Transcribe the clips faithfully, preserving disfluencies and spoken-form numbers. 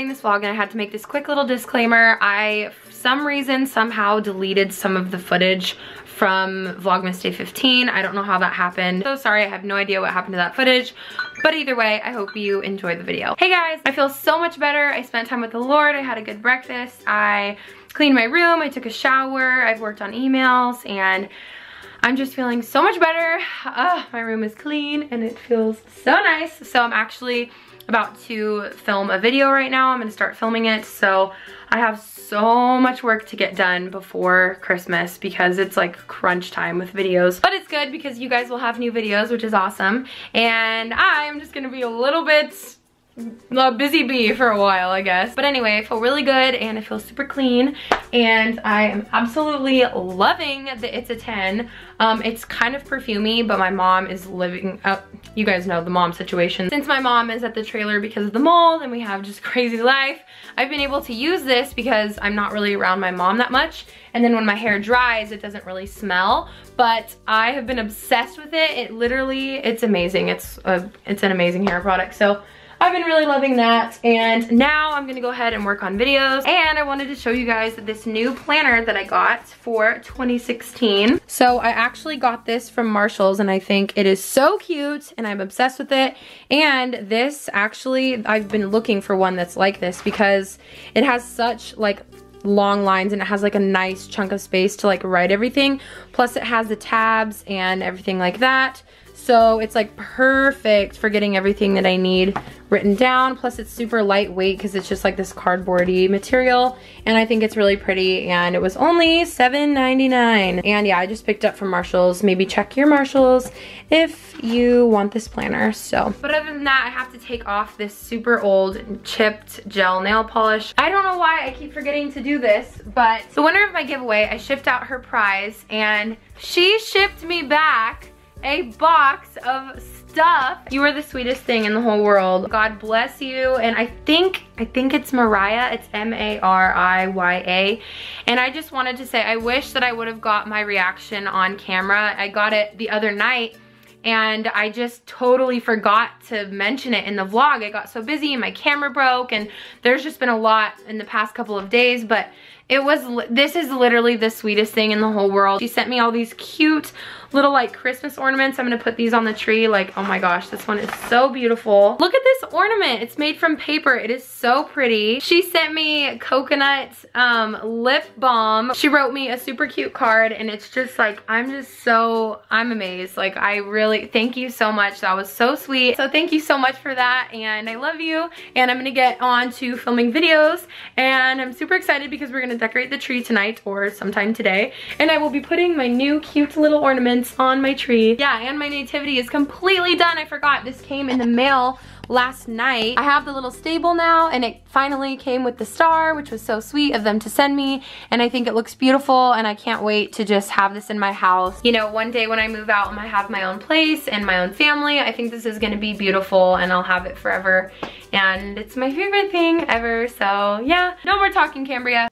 starting this vlog and I had to make this quick little disclaimer. I, for some reason, somehow deleted some of the footage from Vlogmas Day fifteen. I don't know how that happened. So sorry, I have no idea what happened to that footage. But either way, I hope you enjoyed the video. Hey guys, I feel so much better. I spent time with the Lord. I had a good breakfast. I cleaned my room. I took a shower. I've worked on emails and I'm just feeling so much better. Uh, my room is clean and it feels so nice. So I'm actually about to film a video right now. I'm gonna start filming it. So I have so much work to get done before Christmas because it's like crunch time with videos. But it's good because you guys will have new videos, which is awesome. And I'm just gonna be a little bit a busy bee for a while, I guess. But anyway, I feel really good and I feel super clean and I am absolutely loving the It's a ten. Um, it's kind of perfumey, but my mom is living up, you guys know the mom situation. Since my mom is at the trailer because of the mold and we have just crazy life, I've been able to use this because I'm not really around my mom that much. And then when my hair dries, it doesn't really smell, but I have been obsessed with it. It literally, it's amazing. It's a, it's an amazing hair product. So I've been really loving that, and now I'm gonna go ahead and work on videos. And I wanted to show you guys this new planner that I got for twenty sixteen. So I actually got this from Marshalls and I think it is so cute and I'm obsessed with it. And this actually, I've been looking for one that's like this because it has such like long lines and it has like a nice chunk of space to like write everything. Plus it has the tabs and everything like that. So it's like perfect for getting everything that I need written down. Plus it's super lightweight because it's just like this cardboardy material. And I think it's really pretty and it was only seven ninety-nine. And yeah, I just picked up from Marshalls. Maybe check your Marshalls if you want this planner, so. But other than that, I have to take off this super old chipped gel nail polish. I don't know why I keep forgetting to do this, but the winner of my giveaway, I shipped out her prize and she shipped me back a box of stuff. You are the sweetest thing in the whole world. God bless you. And I think, I think it's Mariah. It's M A R I Y A. And I just wanted to say, I wish that I would have got my reaction on camera. I got it the other night and I just totally forgot to mention it in the vlog. I got so busy and my camera broke and there's just been a lot in the past couple of days, but it was, this is literally the sweetest thing in the whole world. She sent me all these cute little like Christmas ornaments. I'm gonna put these on the tree. Like, oh my gosh, this one is so beautiful. Look at this ornament. It's made from paper. It is so pretty. She sent me coconut um, lip balm. She wrote me a super cute card and it's just like, I'm just so, I'm amazed. Like, I really, thank you so much. That was so sweet. So thank you so much for that and I love you. And I'm gonna get on to filming videos and I'm super excited because we're gonna decorate the tree tonight or sometime today. And I will be putting my new cute little ornaments on my tree. Yeah, and my nativity is completely done. I forgot this came in the mail last night. I have the little stable now and it finally came with the star, which was so sweet of them to send me, and I think it looks beautiful and I can't wait to just have this in my house. You know, one day when I move out and I have my own place and my own family, I think this is gonna be beautiful and I'll have it forever and it's my favorite thing ever. So yeah, no more talking, Cambria.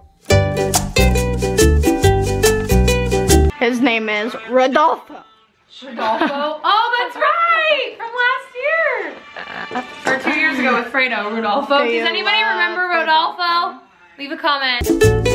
His name is Rodolfo. Rodolfo. Oh, that's right! From last year. Or two years ago with Fredo, Rodolfo. Do you Does anybody love remember Rodolfo? Rodolfo? Leave a comment.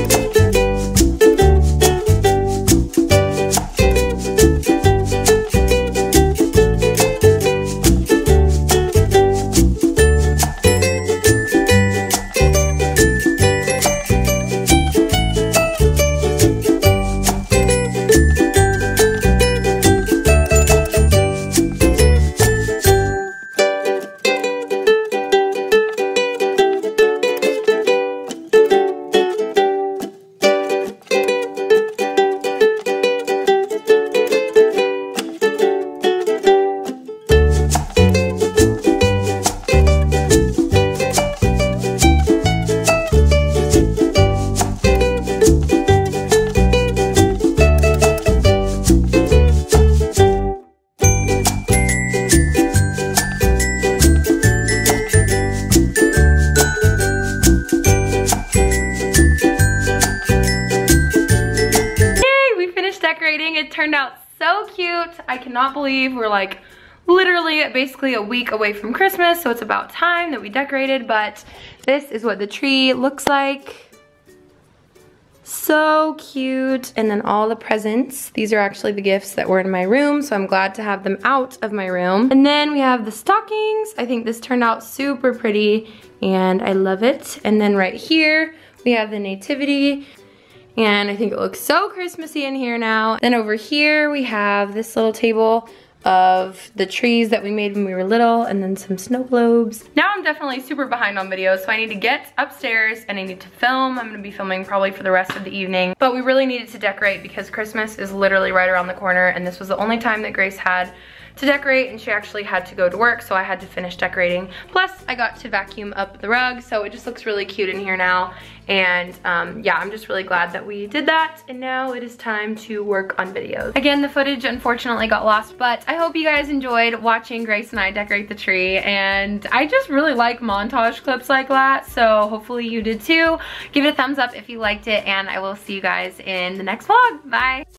It turned out so cute. I cannot believe we're like literally basically a week away from Christmas, so it's about time that we decorated, but this is what the tree looks like. So cute. And then all the presents. These are actually the gifts that were in my room, so I'm glad to have them out of my room. And then we have the stockings. I think this turned out super pretty and I love it. And then right here we have the nativity. And I think it looks so Christmassy in here now. Then over here we have this little table of the trees that we made when we were little, and then some snow globes. Now I'm definitely super behind on videos, so I need to get upstairs and I need to film. I'm gonna be filming probably for the rest of the evening. But we really needed to decorate because Christmas is literally right around the corner, and this was the only time that Grace had to decorate, and she actually had to go to work, so I had to finish decorating. Plus, I got to vacuum up the rug, so it just looks really cute in here now. And um, yeah, I'm just really glad that we did that, and now it is time to work on videos. Again, the footage unfortunately got lost, but I hope you guys enjoyed watching Grace and I decorate the tree, and I just really like montage clips like that, so hopefully you did too. Give it a thumbs up if you liked it, and I will see you guys in the next vlog. Bye!